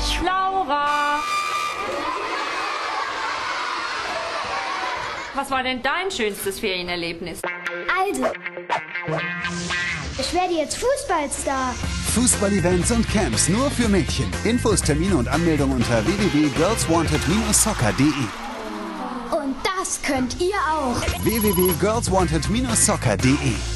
Laura! Was war denn dein schönstes Ferienerlebnis? Also, ich werde jetzt Fußballstar. Fußballevents und Camps nur für Mädchen. Infos, Termine und Anmeldung unter www.girlswanted-soccer.de. Und das könnt ihr auch. www.girlswanted-soccer.de